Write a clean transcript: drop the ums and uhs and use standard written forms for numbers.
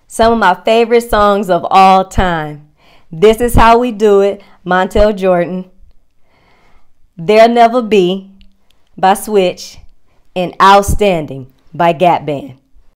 Some of my favorite songs of all time. This Is How We Do It, Montel Jordan. There'll Never Be by Switch. And Outstanding by Gap Band.